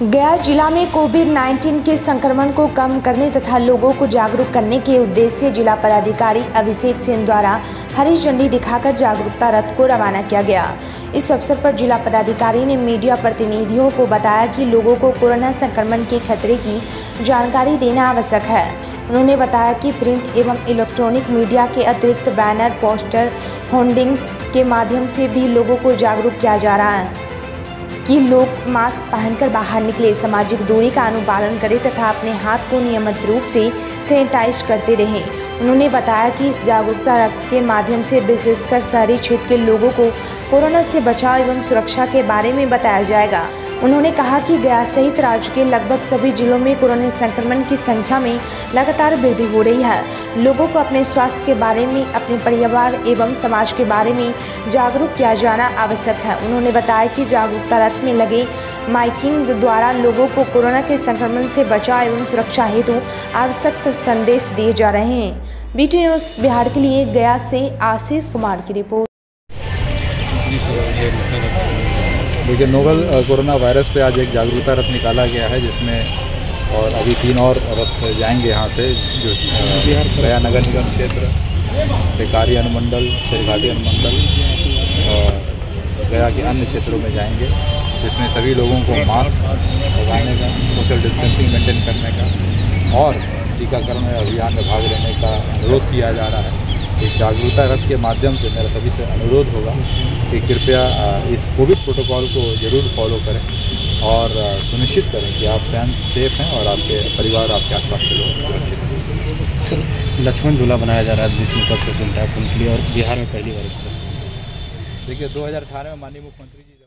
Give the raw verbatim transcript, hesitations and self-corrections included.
गया जिला में कोविड उन्नीस के संक्रमण को कम करने तथा लोगों को जागरूक करने के उद्देश्य से जिला पदाधिकारी अभिषेक सेन द्वारा हरी झंडी दिखाकर जागरूकता रथ को रवाना किया गया। इस अवसर पर जिला पदाधिकारी ने मीडिया प्रतिनिधियों को बताया कि लोगों को कोरोना संक्रमण के खतरे की जानकारी देना आवश्यक है। उन्होंने बताया कि प्रिंट एवं इलेक्ट्रॉनिक मीडिया के अतिरिक्त बैनर, पोस्टर, होर्डिंग्स के माध्यम से भी लोगों को जागरूक किया जा रहा है कि लोग मास्क पहनकर बाहर निकले, सामाजिक दूरी का अनुपालन करें तथा अपने हाथ को नियमित रूप से सैनिटाइज करते रहें। उन्होंने बताया कि इस जागरूकता रथ के माध्यम से विशेषकर शहरी क्षेत्र के लोगों को कोरोना से बचाव एवं सुरक्षा के बारे में बताया जाएगा। उन्होंने कहा कि गया सहित राज्य के लगभग सभी जिलों में कोरोना संक्रमण की संख्या में लगातार वृद्धि हो रही है। लोगों को अपने स्वास्थ्य के बारे में, अपने परिवार एवं समाज के बारे में जागरूक किया जाना आवश्यक है। उन्होंने बताया कि जागरूकता रथ में लगे माइकिंग द्वारा लोगों को कोरोना के संक्रमण से बचाव एवं सुरक्षा हेतु आवश्यक संदेश दिए जा रहे हैं। बीटी न्यूज़ बिहार के लिए गया से आशीष कुमार की रिपोर्ट। देखिए, नोवल कोरोना वायरस पे आज एक जागरूकता रथ निकाला गया है, जिसमें और अभी तीन और रथ जाएंगे यहाँ से, जो गया नगर निगम क्षेत्र, बेकारी अनुमंडल, शेरघाटी अनुमंडल और गया के अन्य क्षेत्रों में जाएंगे, जिसमें सभी लोगों को मास्क लगाने का, सोशल डिस्टेंसिंग मेंटेन करने का और टीकाकरण अभियान में भाग लेने का अनुरोध किया जा रहा है। इस जागरूकता रथ के माध्यम से मेरा सभी से अनुरोध होगा कि कृपया इस कोविड प्रोटोकॉल को ज़रूर फॉलो करें और सुनिश्चित करें कि आप स्वयं सेफ हैं और आपके परिवार, आपके आसपास के लोग सुरक्षित हैं। लक्ष्मण झूला बनाया जा रहा है विष्णु पद से सुनता है उनके लिए, और बिहार में पहली बार इस तरह से। देखिए, दो हज़ार अठारह में माननीय मुख्यमंत्री जी